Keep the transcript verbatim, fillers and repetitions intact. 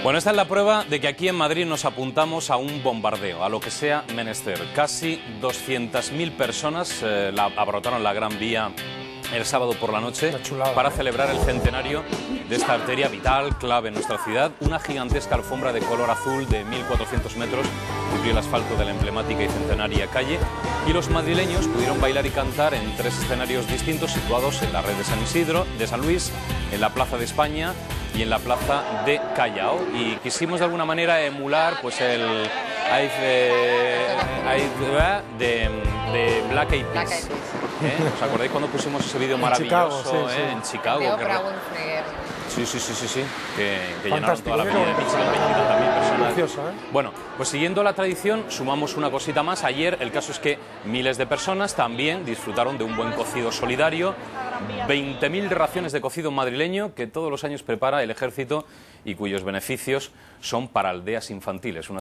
Bueno, esta es la prueba de que aquí en Madrid nos apuntamos a un bombardeo, a lo que sea menester. Casi doscientas mil personas eh, la, abarrotaron la Gran Vía el sábado por la noche chulada, para ¿eh? celebrar el centenario de esta arteria vital, clave en nuestra ciudad. Una gigantesca alfombra de color azul de mil cuatrocientos metros cubrió el asfalto de la emblemática y centenaria calle, y los madrileños pudieron bailar y cantar en tres escenarios distintos situados en la red de San Isidro, de San Luis, en la Plaza de España y en la Plaza de Callao. Y quisimos de alguna manera emular pues el de, de Black Eyed Peas. ¿Eh? ¿Os acordáis cuando pusimos ese vídeo maravilloso en Chicago? Sí, ¿eh? sí. En Chicago. De Que... Oprah Winfrey. Sí, sí, sí, sí, sí, que, que llenaron toda la avenida de Michigan, veintitantas mil personas. Precioso, ¿eh? Bueno, pues siguiendo la tradición, sumamos una cosita más. Ayer el caso es que miles de personas también disfrutaron de un buen cocido solidario, veinte mil raciones de cocido madrileño que todos los años prepara el Ejército y cuyos beneficios son para aldeas infantiles. Una